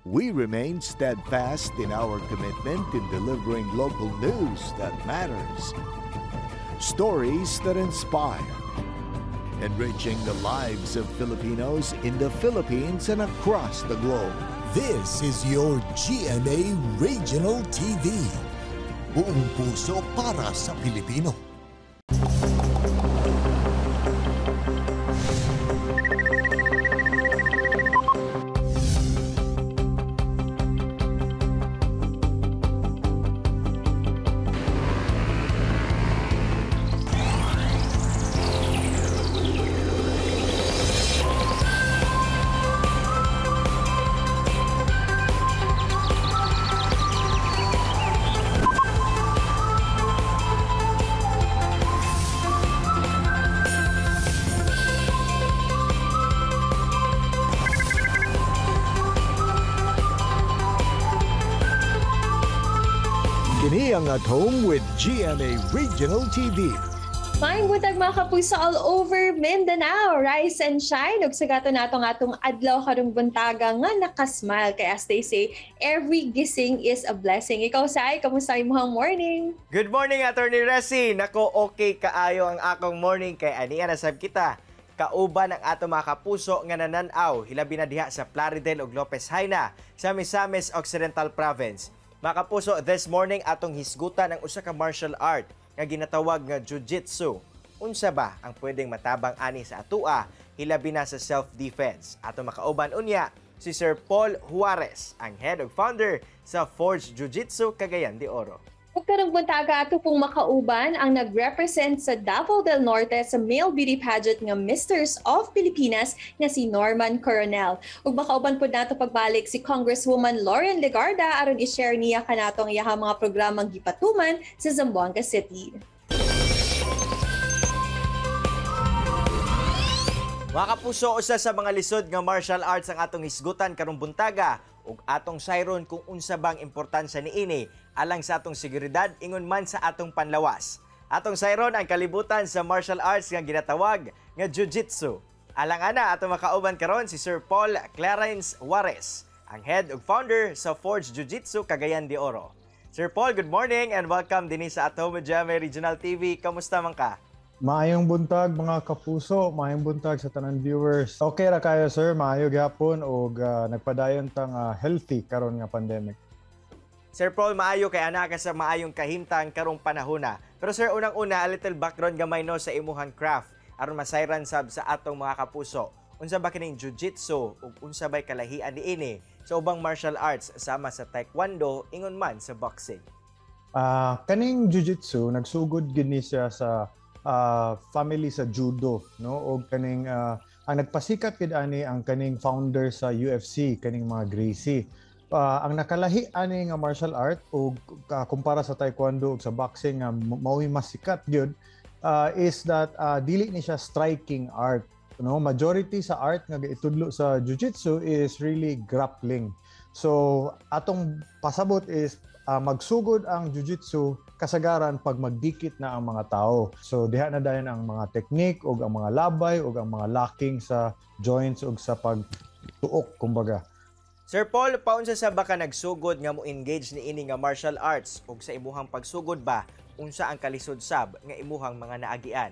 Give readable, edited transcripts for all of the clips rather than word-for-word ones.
We remain steadfast in our commitment in delivering local news that matters. Stories that inspire. Enriching the lives of Filipinos in the Philippines and across the globe. This is your GMA Regional TV. Buong puso para sa Pilipino. Kini ang At Home with GMA Regional TV. Maayong buntag mga kapuso all over Mindanao. Rise and shine. Ug sagato natong atong adlaw karong buntaga nga nakasmile. Kaya as they say, every gising is a blessing. Ikaw, Sai, kamusta imong morning? Good morning, Attorney Resi. Nako, okay kaayo ang akong morning kay Ania nasab kita. Kauban ang ato mga kapuso nga nananaw hilabi na diha sa Plaridel ug Lopez Haina sa Misamis Occidental Province. Mga kapuso, this morning atong hisgutan ang usa ka martial art nga ginatawag nga jiu-jitsu. Unsa ba ang pwedeng matabang ani sa atua hilabi na sa self-defense? Ato makauban unya si Sir Paul Juarez, ang head of founder sa Forge Jiu-Jitsu Cagayan de Oro. Ug karong buntaga ato pong makauban ang nag-represent sa Davao del Norte sa male beauty pageant nga Misters of Pilipinas nga si Norman Coronel. Ug makauban po nato pagbalik si Congresswoman Lauren Legarda aron i-share niya kanato ang iyahang mga programang gipatuman sa Zamboanga City. Mga kapuso, usa sa mga lisod nga martial arts ang atong hisgutan karong buntaga ug atong sayron kung unsa bang importansya niini alang sa atong seguridad ingon man sa atong panlawas. Atong sayron ang kalibutan sa martial arts nga ginatawag nga jiu-jitsu. Alang ana atong makauban karon si Sir Paul Clarence Juarez, ang head ug founder sa Forge Jiu-Jitsu Cagayan de Oro. Sir Paul, good morning and welcome din sa At Home with GMA Regional TV. Kamusta man ka? Maayong buntag mga kapuso, maayong buntag sa tanan viewers. Okay ra kayo sir, maayo gyapon og nagpadayon tang healthy karon nga pandemic. Sir Paul, maayo kay ana ka sa maayong kahimtang karong panahona. Pero sir, unang-una, a little background gamay no sa imuhang craft aron masayran sab sa atong mga kapuso. Unsa ba kining jiu-jitsu ug unsa bay kalahian niini sa ubang martial arts sama sa taekwondo ingon man sa boxing? Kaning jiu-jitsu nagsugod gid ni siya sa family sa judo, no, og kaning ang nagpasikat gid ani ang kaning founder sa UFC, kaning mga Gracie. Ang nakalahi ani nga martial art og kumpara sa taekwondo ug sa boxing nga mao'y mas sikat gyud is that dili ni siya striking art, no. Majority sa art nga itudlo sa jiu-jitsu is really grappling. So atong pasabot is magsugod ang jiu-jitsu kasagaran pag magdikit na ang mga tao. So diha na dayon ang mga technique ug ang mga labay ug ang mga locking sa joints ug sa pagtuok kumbaga. Sir Paul, paunsa sa baka nagsugod nga mo engage ni ini nga martial arts ug sa imuhang pagsugod ba unsa ang kalisod sab nga imuhang mga naagian?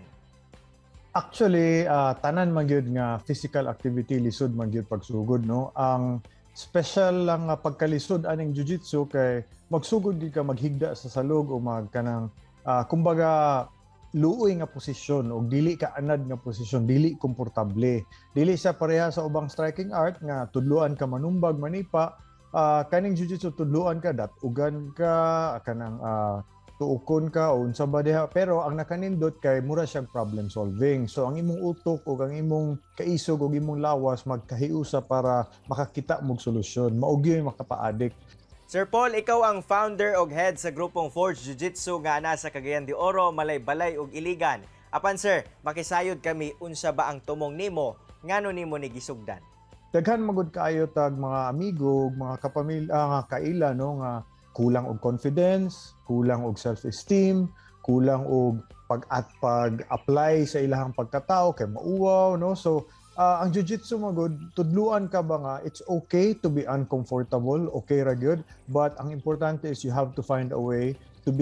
Actually, tanan man gyud nga physical activity lisod man gyud pagsugod, no. Ang special lang pagkalisod aning jiu-jitsu kay magsugod di ka maghigda sa salog o magkanang kumbaga luoy nga posisyon o dili ka anad nga posisyon, dili komportable. Dili sa pareha sa ubang striking art nga tudluan ka manumbag manipa, kaning jiu-jitsu tudluan ka datugan ka kanang tuukon ka o unsa ba diha, pero ang nakanindot kay mura siyang problem solving. So ang imong utok o ang imong kaisog o imong lawas magkahiusa para makakita mog solusyon. Mao gyud makapaadik. Sir Paul, ikaw ang founder og head sa grupong Forge Jiu-Jitsu nga ana sa Cagayan de Oro, Malaybalay ug Iligan. Apan sir, makisayod kami unsa ba ang tumong nimo ngano nimo ni gisugdan? Daghan magud kaayo tag mga amigo, mga kapamilya nga kaila, no, nga kulang og confidence, kulang og self-esteem, kulang og pag-apply sa ilahang pagkatao kay mauwaw, no. So ang jiu-jitsu magud, tudluan ka ba nga, it's okay to be uncomfortable, okay ra gyud, but ang importante is you have to find a way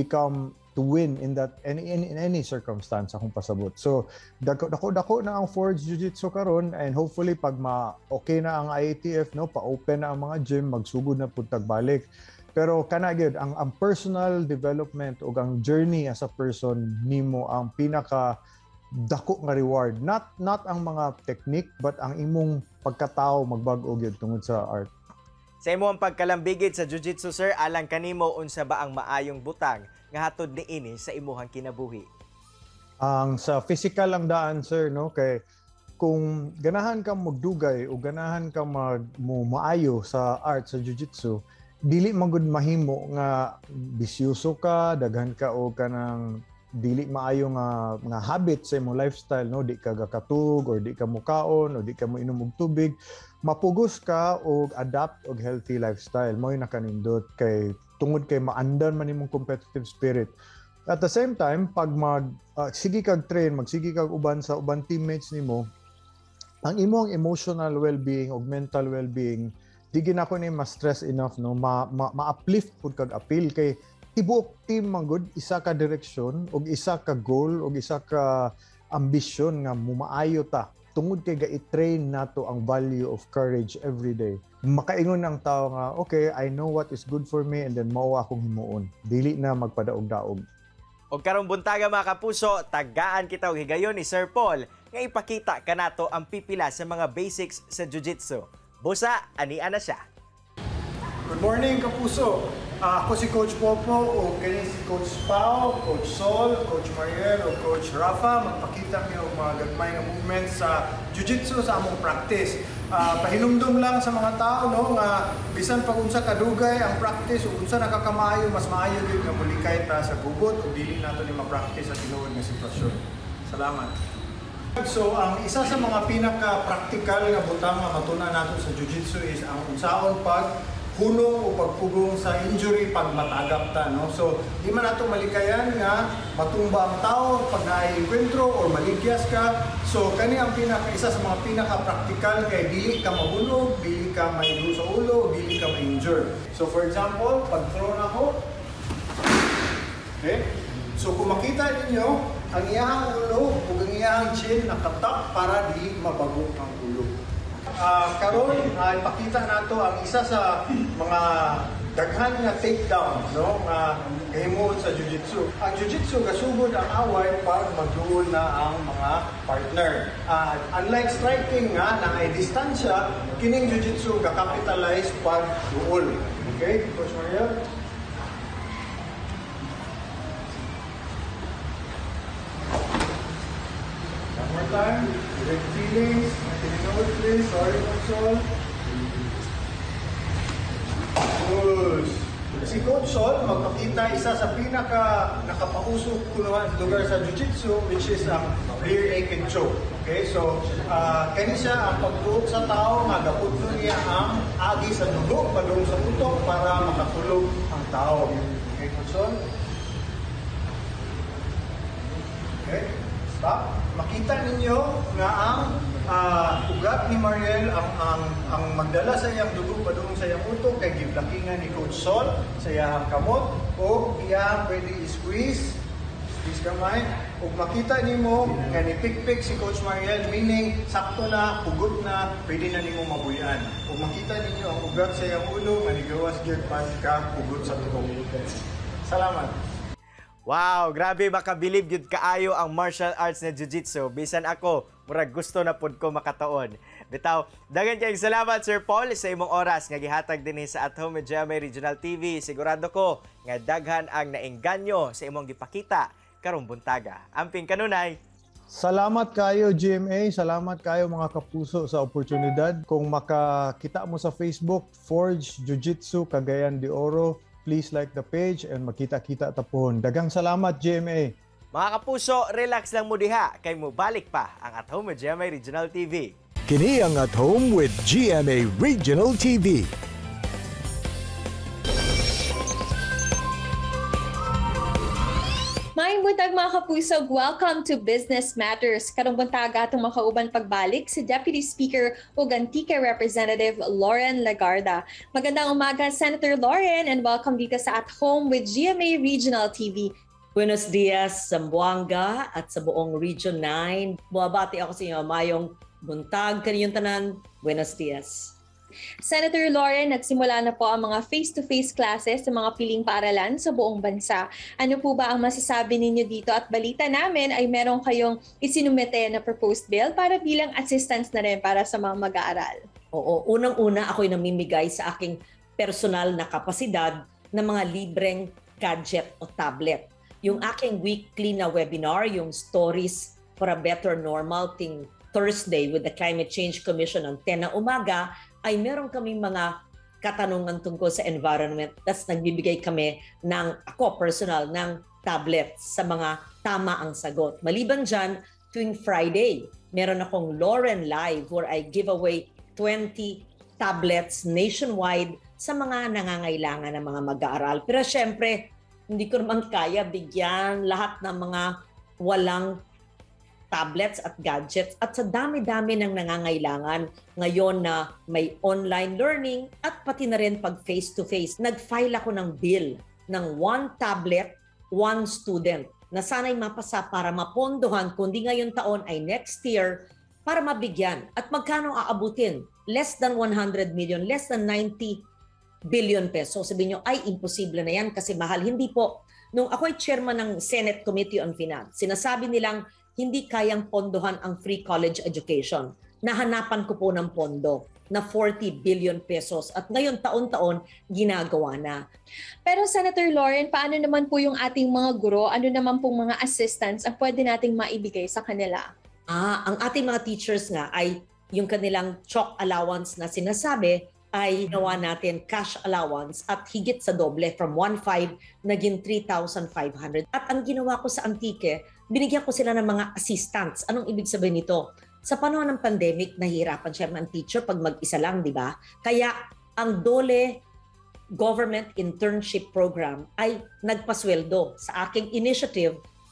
to win in any circumstance akong pasabot. So dako na ang Forge Jiu-Jitsu karon, and hopefully pag okay na ang IATF, no, pa-open na ang mga gym, magsugod na pud tagbalik. Pero kana gyud ang personal development o ang journey as a person nimo ang pinaka dako nga reward, not ang mga technique but ang imong pagkatao magbag-o gyud tungod sa art. Sa imong pagkalambigit sa jiu-jitsu, sir, alang kanimo unsa ba ang maayong butang nga hatod niini sa imong kinabuhi? Ang sa physical lang daan, sir, no, kay kung ganahan ka magdugay o ganahan ka maayo sa art sa jiu-jitsu, dili magud mahimo nga bisyoso ka, daghan ka o kanang dili maayo nga habit sa imong lifestyle, no, di ka gakatug or di ka mukaon o di ka mo inom og tubig. Mapugos ka og adapt og healthy lifestyle, mo yung nakanindot kay tungod kay maandan man imong competitive spirit. At the same time, pag sige kag train, magsige kag uban sa uban teammates nimo, ang imong emotional well-being og mental well-being di ginako ni ma-stress enough, no, ma-uplift pud kag appeal kay tibuok team manggod, isa ka direksyon og isa ka goal og isa ka ambisyon nga mumaayo ta tungod kay ga-i-train nato ang value of courage every day. Makaingon ang tao nga, okay, I know what is good for me, and then mao akong himuon, dili na magpadaog-daog. Og karong buntaga mga kapuso, tagaan kita og higayon ni Sir Paul nga ipakita kanato ang pipila sa mga basics sa jiu-jitsu. Busa, ania na siya. Good morning, kapuso. Ako si Coach Popo o kani si Coach Pao, Coach Sol, Coach Mariel o Coach Rafa. Magpakita niyo mga gagmay nga movements sa jiu-jitsu sa among practice. Pahinumdum lang sa mga tao, no, nga bisan pag unsa kadugay ang practice o unsa nakakamayo, mas maayo gyud nga mulikay ta sa gubot o dili nato ni ma-practice sa tinuod nga sitwasyon. Salamat. So, ang isa sa mga pinaka-practical nga butang nga matuna nato sa jiu-jitsu is ang unsaon pag hulong o pagpugong sa injury pag matagap ta, no? So, di man nato malikayan nga matumba ang tao pag naay-enkwentro or maligyas ka. So, kani ang isa sa mga pinaka-practical kay dili ka mahulog, dili ka maigo sa ulo, dili ka ma-injure. So, for example, pag throw na ako, okay? So, kung makita ninyo, ang iyahang ulo o ang iyahang chin nakatap para di mabago ang ulo. Karon, ipakita nato ang isa sa mga daghan nga takedown, no, nga himuon sa jiu-jitsu. Ang jiu-jitsu gasugod ang away pag magduol na ang mga partner. Unlike striking nga na ay distansya, kining jiu-jitsu ga-capitalize pag duol. Okay, Coach Mariel? One more time. Direct feelings. Note please. Sorry, Coach Sol. Good. Si Coach Sol, magpakita isa sa pinaka nakapausok lugar sa jiu-jitsu, which is ang rear naked choke. Okay, so kani siya ang pagbuhok sa tao, magapudlo niya ang agi sa dugo, padung sa utok para makatulog ang tao. Okay, Coach Sol? Okay, stop. Makita ninyo nga ang ugat ni Mariel ang magdala sa iyang dugo padung sa iyang utok kay giblakingan ni Coach Sol sa iyang kamot o iyang pwede i-squeeze kamay ug makita nimo nga ni-pick si Coach Mariel, meaning sakto na, hugot na, pwede na nimo mabuyan. Ug makita ninyo ang ugat sa iyang ulo nga nigawas gyud ka hugot sa tutok. Salamat. Wow, grabe, makabilib yun kaayo ang martial arts na jiu-jitsu. Bisan ako, murag gusto na pud ko makataon. Bitaw, dagan kayong salamat Sir Paul sa imong oras nga gihatag dinhi sa At Home with GMA Regional TV. Sigurado ko nga daghan ang naengganyo sa imong gipakita karong buntaga. Amping kanunay. Salamat kayo GMA, salamat kayo mga kapuso sa oportunidad. Kung makakita mo sa Facebook, Forge Jiu-Jitsu Cagayan de Oro, please like the page and makita-kita tapon. Dagang salamat, GMA. Mga kapuso, relax lang mo diha. Kay mo balik pa ang At Home with GMA Regional TV. Kini ang At Home with GMA Regional TV. Maayong buntag mga kapusog, welcome to Business Matters. Karong buntaga atong makauban pagbalik si Deputy Speaker ug Antique Representative Lauren Legarda. Magandang umaga Senator Lauren and welcome dito sa At Home with GMA Regional TV. Buenos dias, Zamboanga at sa buong Region 9. Buwabati ako sa inyo, mayong buntag kaniyong tanan. Buenos dias. Senator Lauren, nagsimula na po ang mga face-to-face classes sa mga piling paaralan sa buong bansa. Ano po ba ang masasabi ninyo dito? At balita namin ay meron kayong isinumite na proposed bill para bilang assistance na rin para sa mga mag-aaral. Oo, unang-una ako'y namimigay sa aking personal na kapasidad ng mga libreng gadget o tablet. Yung aking weekly na webinar, yung Stories for a Better Normal ting Thursday with the Climate Change Commission ng 10 na umaga, ay meron kaming mga katanungan tungkol sa environment. Tapos nagbibigay kami ako personal, ng tablets sa mga tama ang sagot. Maliban dyan, tuwing Friday, meron akong Lauren Live where I give away 20 tablets nationwide sa mga nangangailangan ng mga mag-aaral. Pero syempre, hindi ko naman kaya bigyan lahat ng mga walang tablets at gadgets at sa dami-dami ng nangangailangan ngayon na may online learning at pati na rin pag face-to-face. Nag-file ako ng bill ng 1 tablet, 1 student na sana'y mapasa para mapondohan kundi ngayon taon ay next year para mabigyan. At magkano aabutin? Less than 100 million, less than 90 billion pesos. Sabihin nyo, ay imposible na yan kasi mahal. Hindi po. Nung ako'y chairman ng Senate Committee on Finance, sinasabi nilang hindi kayang pondohan ang free college education. Nahanapan ko po ng pondo na 40 billion pesos at ngayon taon-taon ginagawa na. Pero Senator Lauren, paano naman po yung ating mga guro? Ano naman pong mga assistance ang pwede nating maibigay sa kanila? Ang ating mga teachers nga ay yung kanilang chalk allowance na sinasabi ay ginawa natin cash allowance at higit sa doble from 1,500 naging 3,500. At ang ginawa ko sa Antique, binigyan ko sila ng mga assistants. Anong ibig sabihin nito? Sa panahon ng pandemic, nahihirapan siya ng teacher pag mag-isa lang, di ba? Kaya ang DOLE Government Internship Program ay nagpasweldo sa aking initiative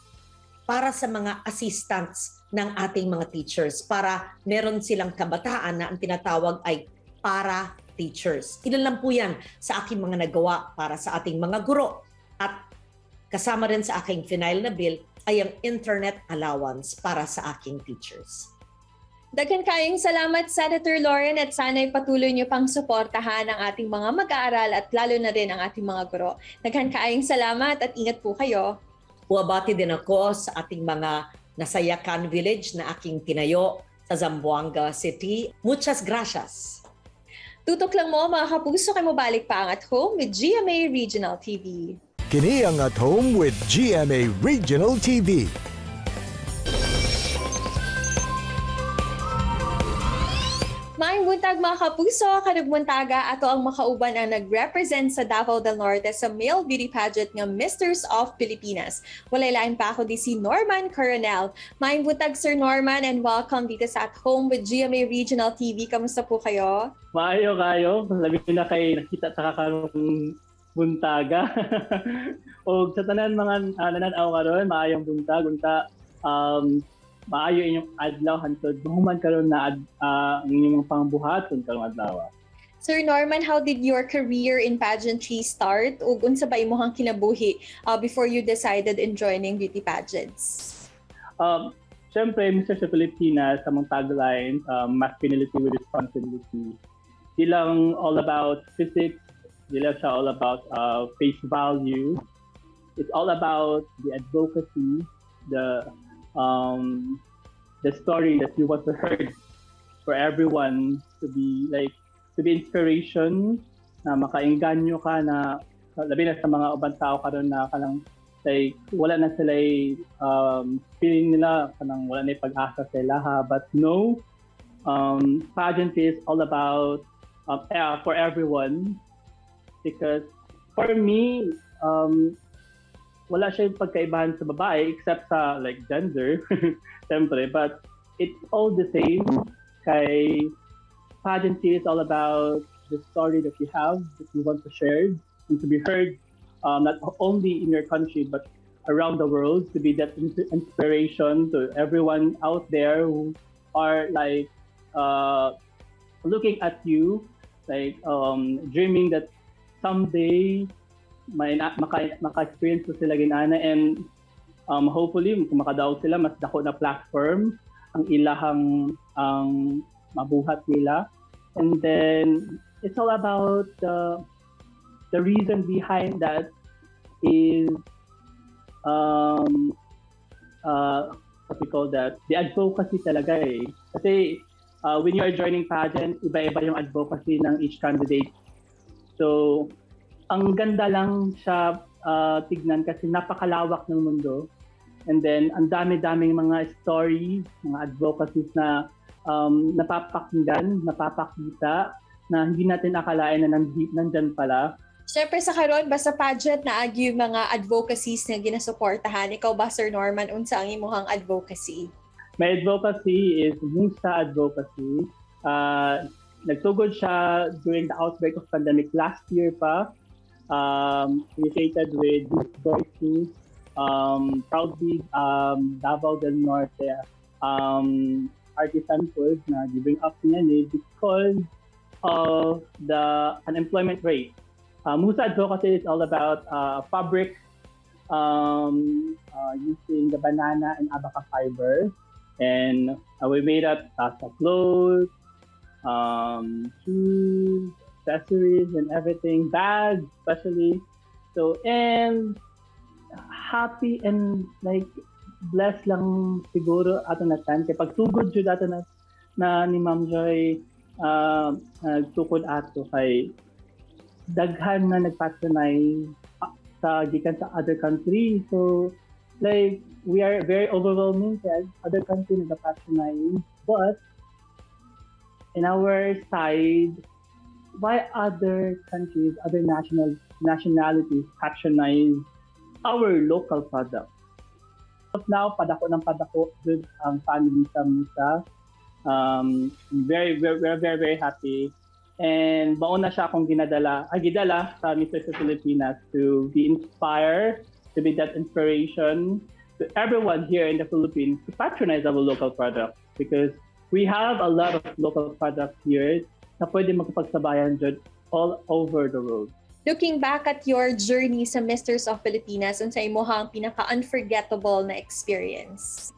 para sa mga assistants ng ating mga teachers para meron silang kabataan na ang tinatawag ay para teachers. Ilan lang po yan sa aking mga nagawa para sa ating mga guro. At kasama rin sa aking final na bill ay ang internet allowance para sa aking teachers. Daghan kayong salamat Senator Lauren at sana'y patuloy niyo pang suportahan ang ating mga mag-aaral at lalo na rin ang ating mga guro. Daghan kayong salamat at ingat po kayo. Buwabati din ako sa ating mga nasayakan village na aking tinayo sa Zamboanga City. Muchas gracias. Tutok lang mo mga kapuso kay mabalik pa ang At Home with GMA Regional TV. Kini ang At Home with GMA Regional TV. Maayong buntag mga kapuso, kanugmuntaga ato ang makauban ang nag-represent sa Davao del Norte sa male beauty pageant nga Misters of Pilipinas. Walay lain pa ako di si Norman Coronel. Maayong buntag Sir Norman and welcome dito sa At Home with GMA Regional TV. Kamusta po kayo? Maayo kayo. Labi na kay nakita sa kakarong buntaga. O sa tanan mga nananaw karon, maayong buntag. Maayo inyong adlaw hantod human karon na inyong pangbuhaton karong adlaw. Sir Norman, how did your career in pageantry start? Ug unsa ba imong kinabuhi before you decided in joining beauty pageants? Siyempre, Mr. sa Pilipinas, sa mga tagline, masculinity with responsibility. Di lang all about physics, di lang siya all about face value. It's all about the advocacy, the story that you want to hear for everyone to be inspiration na makaengganyo ka na labi na sa mga ubang tao karon na kanang wala na sila feeling nila kanang wala na pag-asa sa ilaha but no pageant is all about for everyone because for me wala siya yung pagkaibahan sa babae except sa gender, siyempre. But it's all the same. Kay pageantry is all about the story that you have, that you want to share, and to be heard not only in your country but around the world, to be that inspiration to everyone out there who are like looking at you, like dreaming that someday maka-experience ko sila ginana, and hopefully kung makadaog sila mas dako na platform ang ilahang mabuhat nila. And then it's all about the reason behind that is what we call that, the advocacy talaga eh. Kasi when you are joining pageant, iba-iba yung advocacy ng each candidate. So ang ganda lang siya tignan kasi napakalawak ng mundo. And then ang dami-daming mga stories, mga advocacies na napapakinggan, napapakita, na hindi natin akalain na nandyan pala. Siyempre sa karon basta pageant na agi yung mga advocacies na ginasuportahan. Ikaw ba, Sir Norman, unsa ang imuhang advocacy? My advocacy is Musa Advocacy. Nagsugod siya during the outbreak of pandemic last year pa. Initiated with Youth Voices, proudly Davao del Norte artisan foods na giving up niya because of the unemployment rate. Musa Advocacy is all about fabric, using the banana and abaca fiber, and we made up clothes, shoes, accessories, and everything, bags especially. So, and happy and like blessed lang siguro ato na tan kay pagsugod jud ato na ni Ma'am Joy tukod ato kay daghan na nagpatronize sa gikan sa other country. So like we are very overwhelming kay other country nagpatronize, but in our side, why other countries, other nationalities patronize our local product? Now, padako ng padako with ang family sa Musa. Very, very happy. And mauna siya akong gidala sa Mr. sa Pilipinas to be inspired, to be that inspiration to everyone here in the Philippines to patronize our local products, because we have a lot of local products here na pwede magpagsabayan dyan all over the world. Looking back at your journey sa Misters of Pilipinas, unsa imuhang pinaka-unforgettable na experience?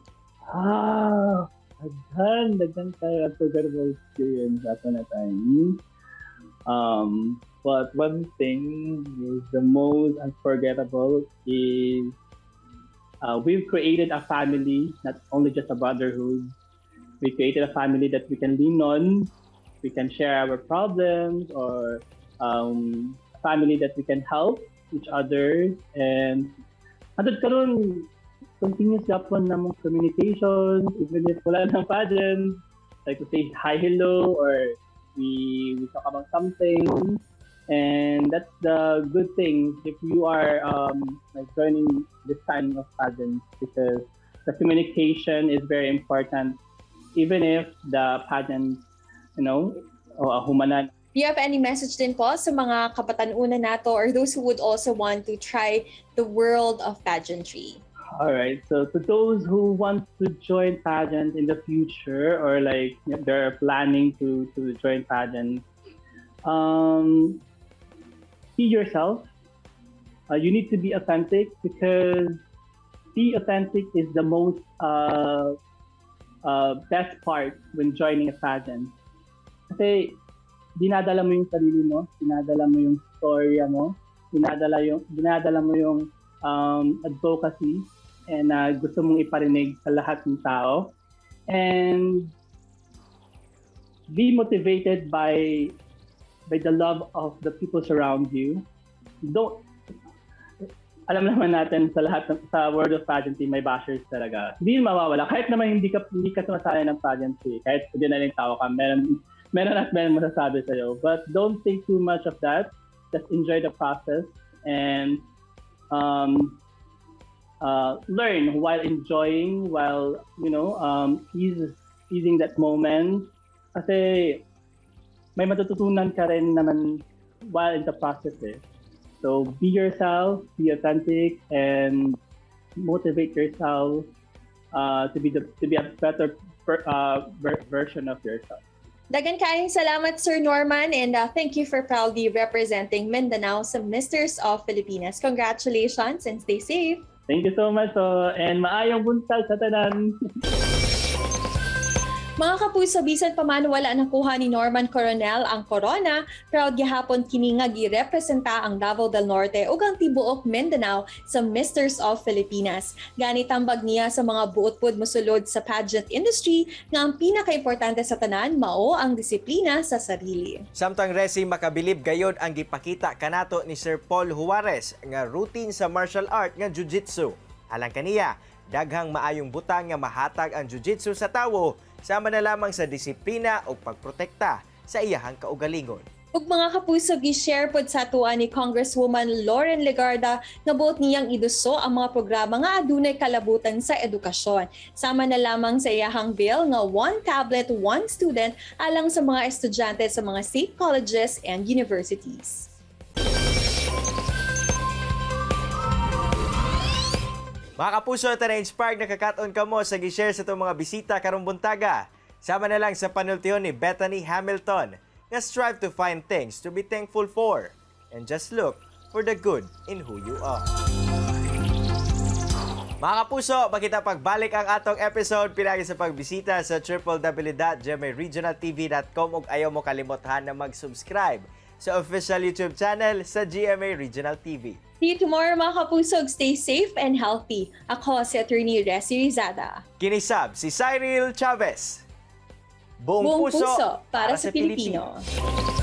Daghan tayo unforgettable experience ato na time. But one thing is the most unforgettable is we've created a family, not only just a brotherhood. We created a family that we can lean on, we can share our problems, or family that we can help each other. And hangtod karon continuous gapon na mong communication, even if wala ng pageant, like to say hi, hello, or we talk about something. And that's the good thing if you are like joining this kind of pageant, because the communication is very important, even if the pageant, humanan. Do you have any message din po sa mga kapatanunan nato or those who would also want to try the world of pageantry? All right. So to those who want to join pageant in the future, or like they're planning to join pageant, be yourself. You need to be authentic, because be authentic is the most best part when joining a pageant. Kasi dinadala mo yung sarili mo, dinadala mo yung storya mo, dinadala mo yung advocacy, and gusto mong iparinig sa lahat ng tao. And be motivated by the love of the people surround you. Alam naman natin sa world of pageantry, may bashers talaga. Hindi mawawala. Kahit naman hindi ka sumasali ng pageantry, kahit ordinaryong tao ka, meron masasabi sa'yo. But don't think too much of that. Just enjoy the process and learn while enjoying, while easing that moment. Kasi may matututunan ka rin naman while in the process eh. So be yourself, be authentic, and motivate yourself to be a better version of yourself. Dagan kaayong salamat, Sir Norman, and thank you for proudly representing Mindanao sa Misters of Filipinas. Congratulations and stay safe. Thank you so much. And maayong buntag sa tanan. Mga kapuso, bisan pa man wala nakuha ni Norman Coronel ang corona, proud gihapon kini nga girepresenta ang Davao del Norte ug ang tibuok Mindanao sa Misters of Filipinas. Gani tambag niya sa mga buot-pod mosulod sa pageant industry nga ang pinakaimportante sa tanan mao ang disiplina sa sarili. Samtang resi makabilib gayod ang gipakita kanato ni Sir Paul Juarez nga routine sa martial art nga jiu-jitsu. Alang kaniya, daghang maayong butang nga mahatag ang jiu-jitsu sa tawo, sama na lamang sa disiplina o pagprotekta sa iyahang kaugalingon. Ug mga kapuso, gi-share pod sa tuwa ni Congresswoman Lauren Legarda nga buot niyang iduso ang mga programa nga adunay kalabutan sa edukasyon. Sama na lamang sa iyahang bill nga 1 tablet, 1 student alang sa mga estudyante sa mga state colleges and universities. Mga kapuso, ito na-inspired nakakaton ka mo sa gi-share sa itong mga bisita karong buntaga. Sama na lang sa panultiyon ni Bethany Hamilton nga strive to find things to be thankful for and just look for the good in who you are. Mga kapuso, makita pagbalik ang atong episode pinagi sa pagbisita sa www.gmaregionaltv.com ug ayaw mo kalimothan na mag-subscribe sa official YouTube channel sa GMA Regional TV. See you tomorrow mga kapusog. Stay safe and healthy. Ako si Attorney Resi Rizada. Kinisab si Cyril Chavez. Buong puso para sa Pilipino.